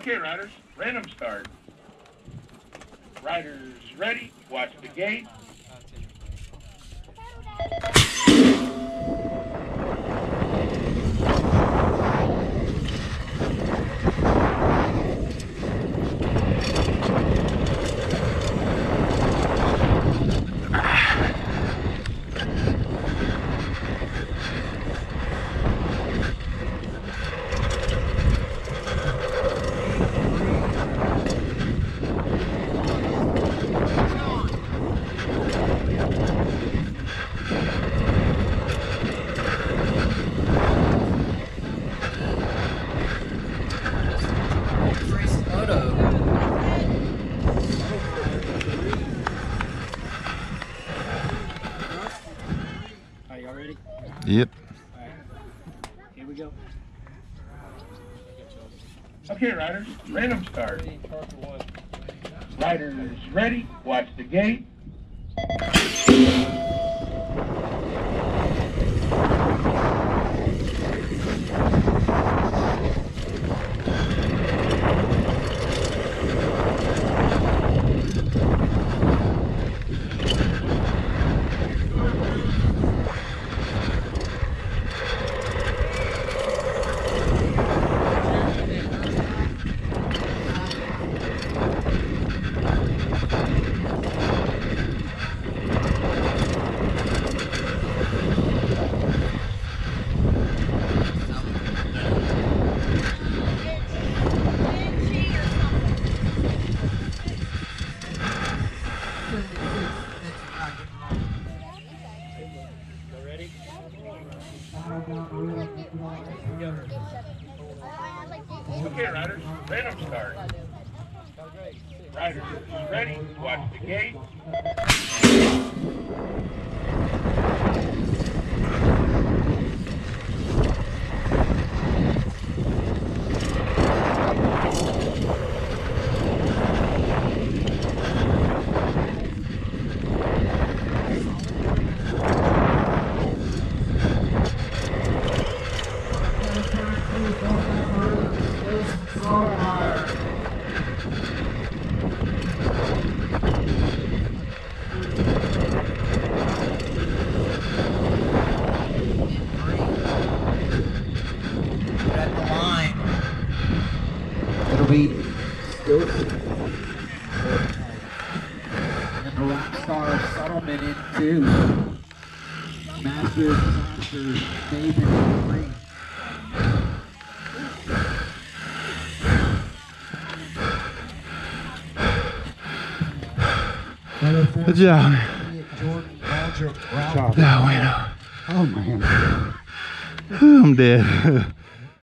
Okay, riders, random start. Riders ready, watch the gate. Are y'all ready? Yep. All right. Here we go. Okay, riders, random start. Riders ready, watch the gate. Ready? Okay, riders, random start. Riders ready, watch the gate. At the line. It'll be Stokes. And the Rockstar Settlement in 2. Masters, Nathan in 3. Good job. Jordan Alger. No, wait, no. Oh man. I'm dead.